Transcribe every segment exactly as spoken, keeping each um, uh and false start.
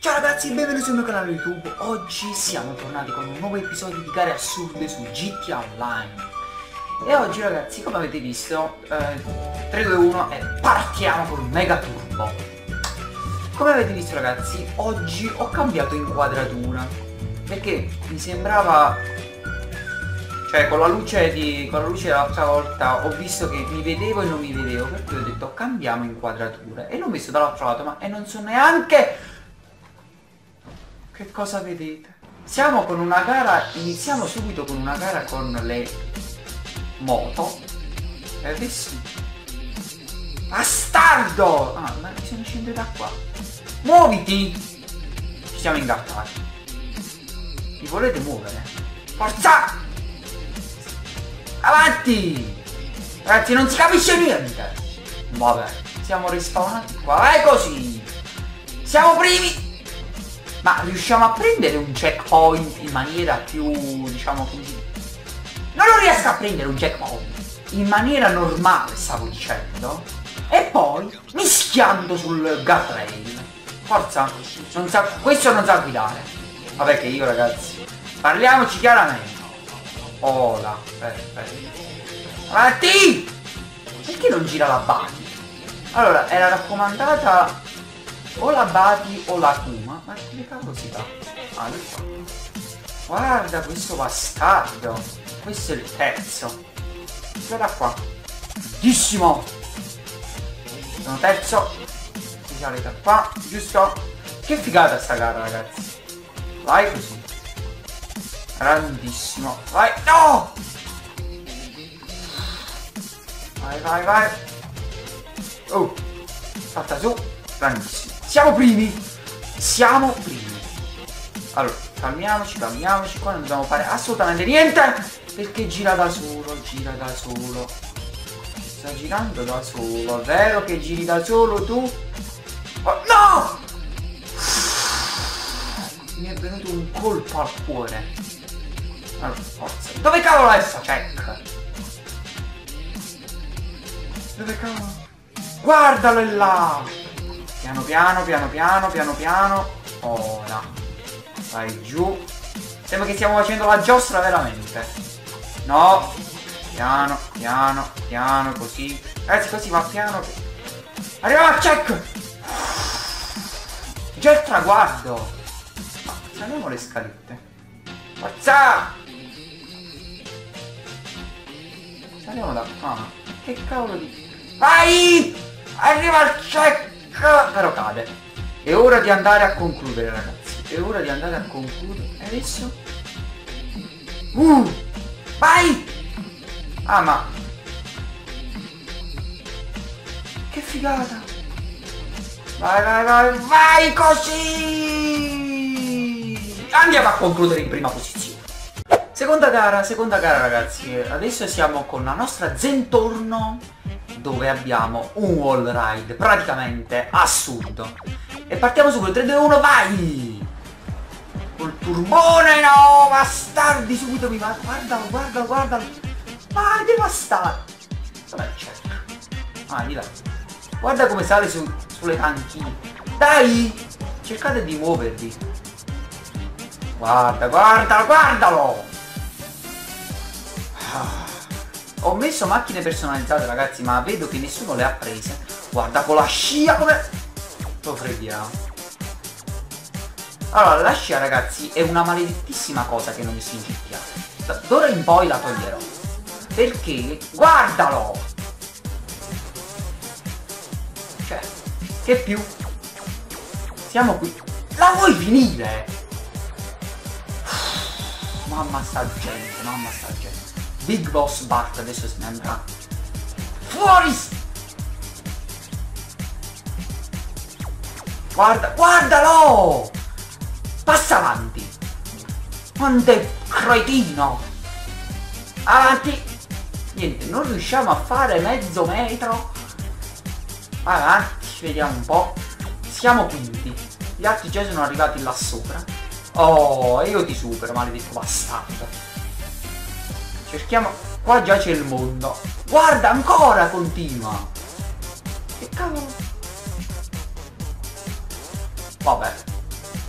Ciao ragazzi, benvenuti sul mio canale YouTube. Oggi siamo tornati con un nuovo episodio di gare assurde su G T A Online. E oggi ragazzi, come avete visto, eh, tre, due, uno e partiamo con Mega Turbo. Come avete visto ragazzi, oggi ho cambiato inquadratura, perché mi sembrava, cioè con la luce di con la luce dell'altra volta ho visto che mi vedevo e non mi vedevo, per cui ho detto cambiamo inquadratura e l'ho messo dall'altro lato, ma e non so neanche che cosa vedete. Siamo con una gara, iniziamo subito con una gara con le moto. E adesso bastardo! Ah, ma bisogna scendere da qua. Muoviti! Ci siamo ingattati. Vi volete muovere? Forza! Avanti! Ragazzi, non si capisce niente. Vabbè, siamo rispawnati qua. Vai così! Siamo primi! Ma riusciamo a prendere un checkpoint in maniera più, diciamo così... Non lo riesco a prendere un checkpoint in maniera normale, stavo dicendo. E poi mischiando sul guardrail. Forza, non sa... questo non sa guidare. Vabbè che io ragazzi, parliamoci chiaramente. Oh là, perfetto. Avanti! Perché non gira la Bati? Allora, era raccomandata o la Bati o la Kuma. Ma che cavolo si fa? Ah, qua. Guarda questo bastardo. Questo è il terzo. Guarda qua. Bellissimo. Sono terzo. Si sale da qua, giusto? Che figata sta gara ragazzi. Vai così. Grandissimo. Vai. No! Vai, vai, vai. Oh. Salta su. Grandissimo. Siamo primi. Siamo primi. Allora, calmiamoci, calmiamoci. Qua non dobbiamo fare assolutamente niente, perché gira da solo, gira da solo. Sta girando da solo. È vero che giri da solo tu? Oh, no! Mi è venuto un colpo al cuore. Allora, forza. Dove cavolo è sta check? Dove cavolo? Guardalo là! Piano piano, piano piano, piano piano. Ora. Vai giù. Sembra che stiamo facendo la giostra veramente. No. Piano, piano, piano, così. Ragazzi, così va piano. Arriva al check! Già il traguardo. Ma saliamo le scalette. Forza! Saliamo da qua. Che cavolo di... Vai! Arriva al check! Però cade. È ora di andare a concludere ragazzi. È ora di andare a concludere. E adesso? Uh! Vai! Ah ma... Che figata! Vai vai vai vai così! Andiamo a concludere in prima posizione. Seconda gara, seconda gara ragazzi. Adesso siamo con la nostra Zentorno, dove abbiamo un wall ride praticamente assurdo. E partiamo subito, tre, due, uno, vai! Col turbone, no, bastardi, subito mi va. Guardalo, guardalo, guardalo. Vai, devastato. Dov'è il check? Ah, di là. Guarda come sale su, sulle panchine. Dai! Cercate di muovervi. Guarda, guardalo, guardalo! Ah. Ho messo macchine personalizzate ragazzi, ma vedo che nessuno le ha prese. Guarda con la scia come... Lo crediamo. Allora, la scia ragazzi è una maledettissima cosa che non mi si ingettia. D'ora in poi la toglierò. Perché... Guardalo! Cioè, che più? Siamo qui. La vuoi finire? Mamma sta gente, mamma sta gente. Big Boss Bart adesso se ne andrà. Fuori! Guarda, guardalo! Passa avanti! Quanto è cretino! Avanti! Niente, non riusciamo a fare mezzo metro. Avanti, vediamo un po'. Siamo quinti. Gli altri già sono arrivati là sopra. Oh, io ti supero, maledetto bastardo. Cerchiamo... Qua già c'è il mondo. Guarda, ancora continua. Che cavolo. Vabbè.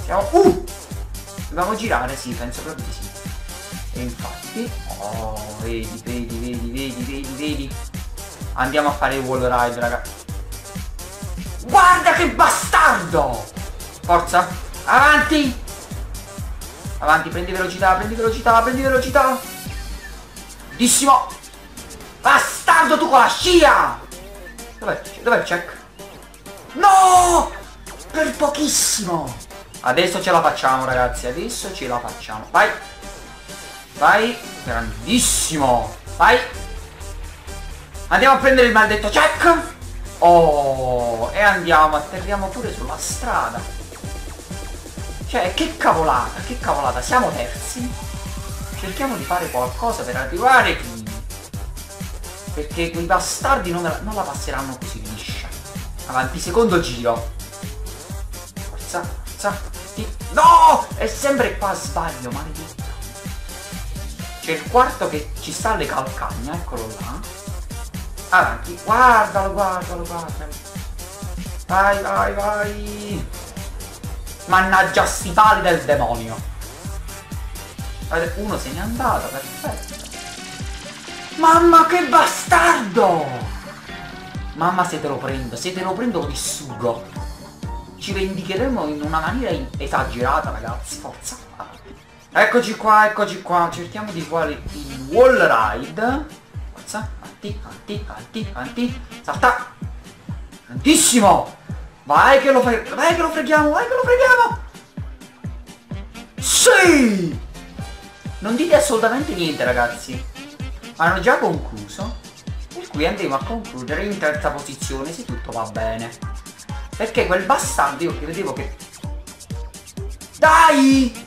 Siamo... Uh! Dobbiamo girare, sì, penso proprio di sì. E infatti... Oh, vedi, vedi, vedi, vedi, vedi, vedi. Andiamo a fare il wall ride, raga. Guarda che bastardo! Forza! Avanti! Avanti, prendi velocità, prendi velocità, prendi velocità! Bellissimo! Bastardo tu con la scia! Dov'è dov'è il check? No! Per pochissimo! Adesso ce la facciamo, ragazzi, adesso ce la facciamo. Vai! Vai! Grandissimo! Vai! Andiamo a prendere il maledetto check! Oh! E andiamo, atterriamo pure sulla strada. Cioè, che cavolata, che cavolata, siamo terzi. Cerchiamo di fare qualcosa per arrivare qui. Perché quei bastardi non, la, non la passeranno così liscia. Avanti, secondo giro. Forza, forza. No! È sempre qua sbaglio, maledetto. C'è il quarto che ci sta alle calcagna, eccolo là. Avanti, guardalo, guardalo, guardalo. Vai, vai, vai. Mannaggia sti pali del demonio. Uno se n'è andato, perfetto. Mamma che bastardo! Mamma se te lo prendo, se te lo prendo lo distruggo. Ci vendicheremo in una maniera esagerata, ragazzi, forza. Eccoci qua, eccoci qua, cerchiamo di fare il wall ride. Forza, avanti, avanti, avanti, avanti. Salta! Tantissimo! Vai che lo fai, vai che lo freghiamo, vai che lo freghiamo! Sì! Non dite assolutamente niente, ragazzi. Hanno già concluso, per cui andremo a concludere in terza posizione se tutto va bene. Perché quel bastardo io credevo che... Dai!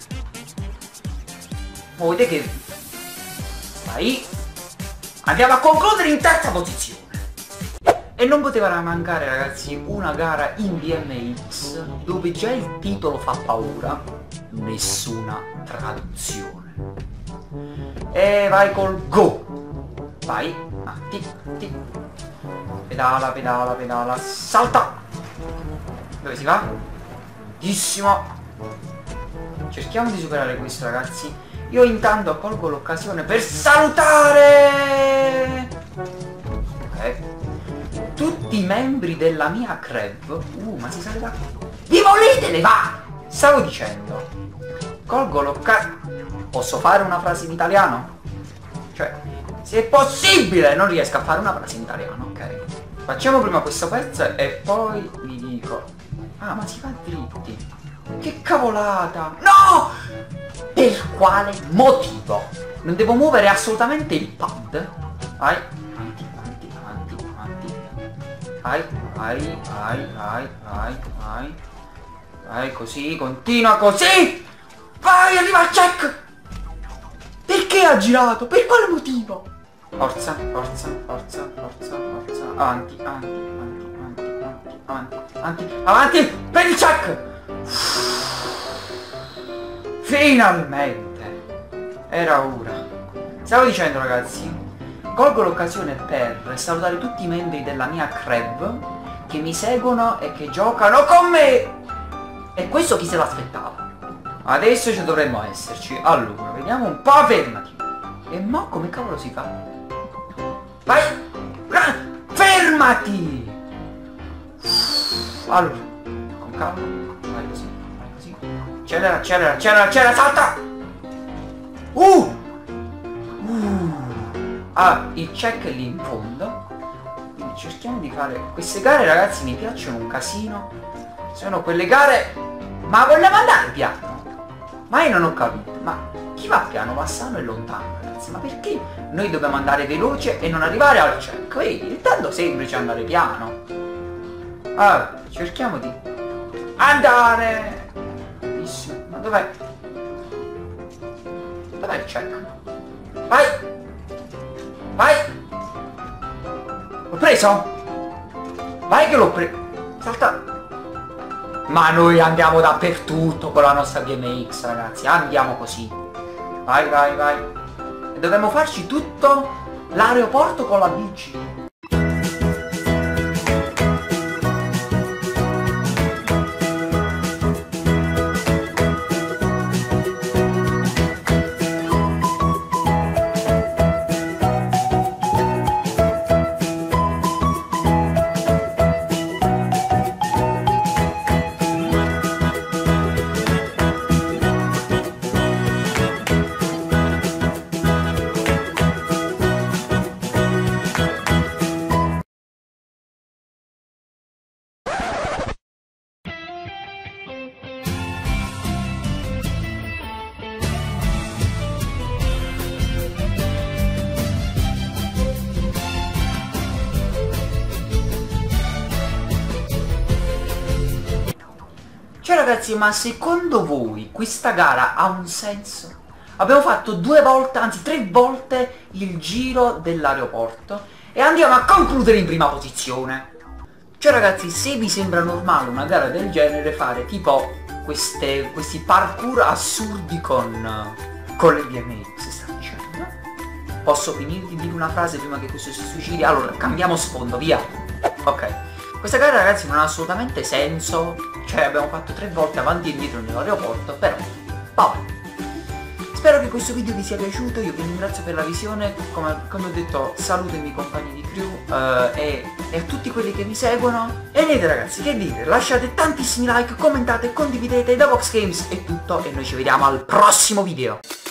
Vedete che... Vai! Andiamo a concludere in terza posizione. E non poteva mancare, ragazzi, una gara in B M X dove già il titolo fa paura, nessuna traduzione. E vai col go! Vai, atti, atti. Pedala, pedala, pedala, salta! Dove si va? Bellissimo! Cerchiamo di superare questo, ragazzi. Io intanto colgo l'occasione per salutare! Ok. Tutti i membri della mia crew. Uh, ma si sale da qui. Vi volete levare? Stavo dicendo. Colgo l'occasione. Posso fare una frase in italiano? Cioè, se è possibile non riesco a fare una frase in italiano, ok? Facciamo prima questo pezzo e poi vi dico. Ah, ma si fa dritti. Che cavolata. No! Per quale motivo? Non devo muovere assolutamente il pad. Vai. Avanti, avanti, avanti, avanti. Vai, vai, vai, vai, vai, vai. Vai così, continua così. Vai, arriva al check. Perché ha girato? Per quale motivo? Forza, forza, forza, forza, forza. Avanti, avanti, avanti, avanti, avanti, avanti, avanti. Prendi il check. Finalmente. Era ora. Stavo dicendo, ragazzi, colgo l'occasione per salutare tutti i membri della mia crew che mi seguono e che giocano con me. E questo chi se l'aspettava? Adesso ci dovremmo esserci. Allora, vediamo un po', fermati. E mo' come cavolo si fa? Vai! Fermati! Allora, con calma. Vai così, vai così. Accelera, accelera, accelera, accelera, salta! Uh! Uh! Ah, il check è lì in fondo. Quindi cerchiamo di fare... Queste gare, ragazzi, mi piacciono un casino. Sono quelle gare... Ma vogliamo andare piano? Ma io non ho capito, ma chi va piano va sano e lontano, ragazzi? Ma perché noi dobbiamo andare veloce e non arrivare al check? Vedi, è tanto semplice andare piano. Allora, cerchiamo di andare. Benissimo, ma dov'è? Dov'è il check? Vai! Vai! L'ho preso? Vai che l'ho preso! Salta! Ma noi andiamo dappertutto con la nostra B M X, ragazzi, andiamo così. Vai, vai, vai. E dovremmo farci tutto l'aeroporto con la bici. ragazzi, ma secondo voi questa gara ha un senso? Abbiamo fatto due volte, anzi tre volte il giro dell'aeroporto e andiamo a concludere in prima posizione. Cioè ragazzi, se vi sembra normale una gara del genere fare tipo queste, questi parkour assurdi con, con le B M X, sta dicendo? Posso finire di dire una frase prima che questo si suicidi? Allora, cambiamo sfondo, via. Ok. Questa gara ragazzi non ha assolutamente senso. Cioè abbiamo fatto tre volte avanti e indietro nell'aeroporto, però vabbè. Spero che questo video vi sia piaciuto, io vi ringrazio per la visione, come, come ho detto saluto i miei compagni di crew uh, e, e a tutti quelli che mi seguono. E niente ragazzi, che dire, lasciate tantissimi like, commentate, condividete, da Vox Games è tutto e noi ci vediamo al prossimo video.